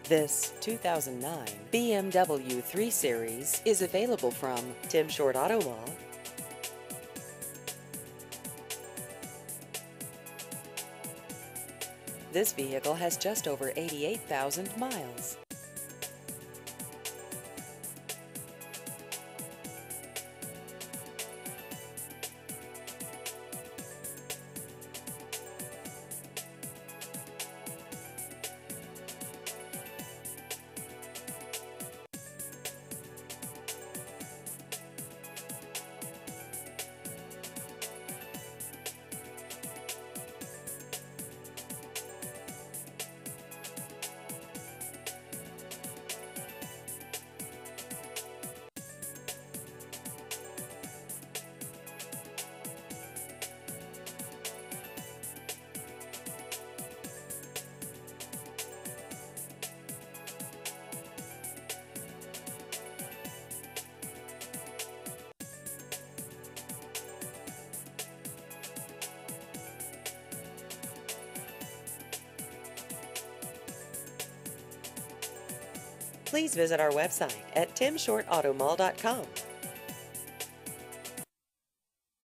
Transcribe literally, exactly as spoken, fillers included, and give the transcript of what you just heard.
This two thousand nine B M W three Series is available from Tim Short Auto Mall. This vehicle has just over eighty-eight thousand miles. Please visit our website at tim short auto mall dot com.